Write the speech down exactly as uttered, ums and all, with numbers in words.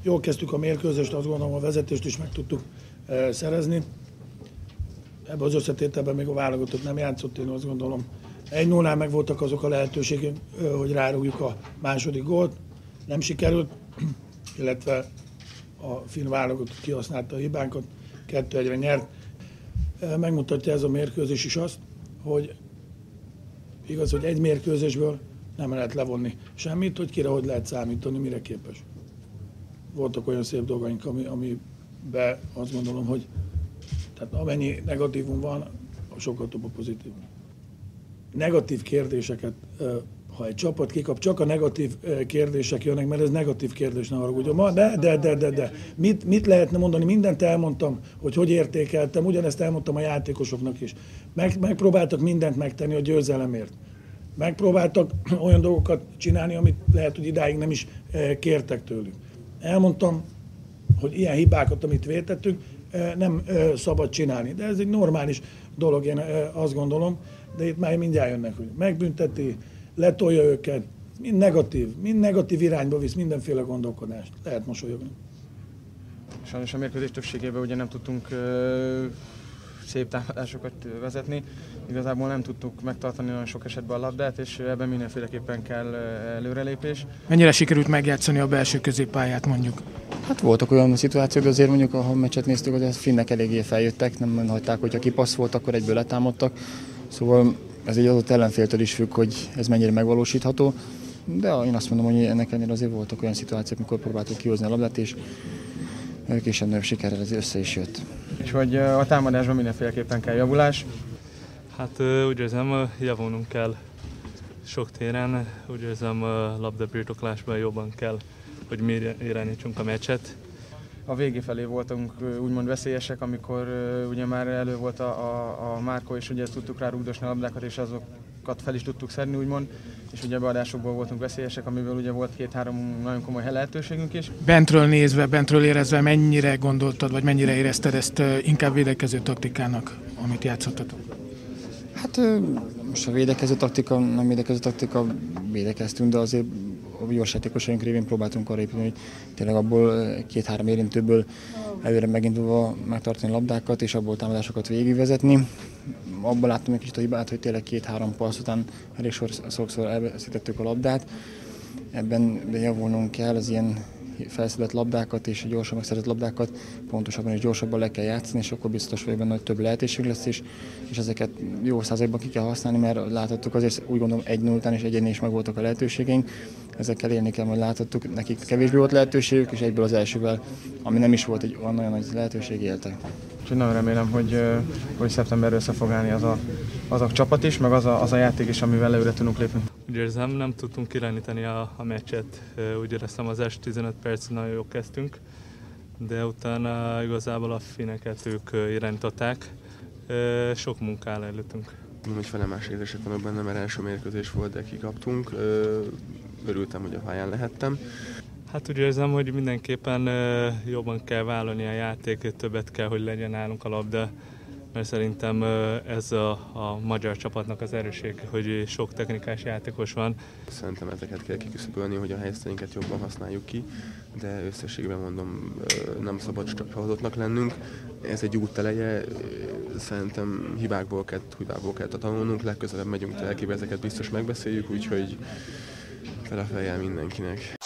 Jól kezdtük a mérkőzést, azt gondolom a vezetést is meg tudtuk szerezni. Ebben az összetételben még a válogatott nem játszott, én azt gondolom. egy nullnál meg voltak azok a lehetőségek, hogy rárúgjuk a második gólt. Nem sikerült, illetve a finn válogatott kihasználta a hibánkat, kettő egyre nyert. Megmutatja ez a mérkőzés is azt, hogy igaz, hogy egy mérkőzésből nem lehet levonni semmit, hogy kire hogy lehet számítani, mire képes. Voltak olyan szép dolgaink, ami, amiben azt gondolom, hogy tehát amennyi negatívum van, sokkal több a pozitív. Negatív kérdéseket, ha egy csapat kikap, csak a negatív kérdések jönnek, mert ez negatív kérdés, ne haragudjon. Ma, de, de, de, de, de. Mit, mit lehetne mondani? Mindent elmondtam, hogy hogy értékeltem, ugyanezt elmondtam a játékosoknak is. Meg, megpróbáltak mindent megtenni a győzelemért. Megpróbáltak olyan dolgokat csinálni, amit lehet, hogy idáig nem is kértek tőlük. Elmondtam, hogy ilyen hibákat, amit vétettünk, nem szabad csinálni. De ez egy normális dolog, én azt gondolom, de itt már mindjárt jönnek, hogy megbünteti, letolja őket, mind negatív, mind negatív irányba visz mindenféle gondolkodást. Lehet mosolyogni. Sajnos a mérkőzés többségében ugye nem tudtunk ö, szép támadásokat vezetni. Igazából nem tudtuk megtartani olyan sok esetben a labdát, és ebben mindenféleképpen kell előrelépés. Mennyire sikerült megjátszani a belső középpályát mondjuk? Hát voltak olyan szituációk, de azért mondjuk, ha meccset néztük, hogy a finnek eléggé feljöttek, nem hagyták, hogyha kipassz volt, akkor egyből letámadtak. Szóval ez egy adott ellenféltől is függ, hogy ez mennyire megvalósítható. De én azt mondom, hogy ennek ennél azért voltak olyan szituációk, amikor próbáltuk kihozni a labdát, és kisebb-nagyobb sikerrel ez össze is jött. És hogy a támadásban mindenféleképpen kell javulás? Hát úgy érzem, javulnunk kell sok téren, úgy érzem labdabirtoklásban jobban kell, hogy mi irányítsunk a meccset. A végé felé voltunk úgymond veszélyesek, amikor ugye már elő volt a, a, a Márko, és ugye tudtuk rá rúgdosni a labdákat, és azokat fel is tudtuk szedni, úgymond. És ugye beadásokból voltunk veszélyesek, amiből ugye volt két-három nagyon komoly lehetőségünk is. Bentről nézve, bentről érezve, mennyire gondoltad, vagy mennyire érezted ezt inkább védekező taktikának, amit játszottatok? Hát most a védekező taktika, nem védekező taktika, védekeztünk, de azért a gyors játékosaink révén próbáltunk arra építeni, hogy tényleg abból két-három érintőből előre megindulva megtartani labdákat, és abból támadásokat végigvezetni. Abban láttam egy kicsit a hibát, hogy tényleg két-három passz után elég sokszor elveszítettük a labdát. Ebben javulnunk kell, az ilyen felszedett labdákat és gyorsan megszerzett labdákat pontosabban és gyorsabban le kell játszani, és akkor biztos vagyok benne, hogy több lehetőség lesz, és, és ezeket jó százalékban ki kell használni, mert láthattuk azért úgy gondolom egy null után és egyéni is meg voltak a lehetőségeink. Ezekkel élni kell, majd láthattuk, nekik kevésbé volt lehetőségük, és egyből az elsővel, ami nem is volt egy olyan nagyon nagy lehetőség, éltek. Úgyhogy nagyon remélem, hogy, hogy szeptemberről össze fog állni az a, az a csapat is, meg az a, az a játék is, amivel előre tudunk lépni. Úgy érzem, nem tudtunk irányítani a, a meccset. Úgy éreztem, az első tizenöt perc nagyon jól kezdtünk, de utána igazából a finneket ők irányították. Sok munka áll előttünk. Hogy felemás érzések vannak benne, mert első mérkőzés volt, de kikaptunk. Örültem, hogy a pályán lehettem. Hát úgy érzem, hogy mindenképpen jobban kell vállalni a játék, többet kell, hogy legyen nálunk a labda, mert szerintem ez a, a magyar csapatnak az erőség, hogy sok technikás játékos van. Szerintem ezeket kell kiküszöbölni, hogy a helyzeteinket jobban használjuk ki, de összességében mondom, nem szabad csapatottnak lennünk. Ez egy út eleje, szerintem hibákból kell, hibákból kell tanulnunk, legközelebb megyünk telkébe, ezeket biztos megbeszéljük, úgyhogy fel a fejjel mindenkinek.